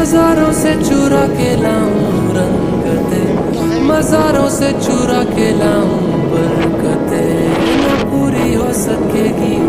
मज़ारों से चुरा के लाऊं रंगते, मज़ारों से चुरा के लाऊं बरकते, न पूरी हो सकेगी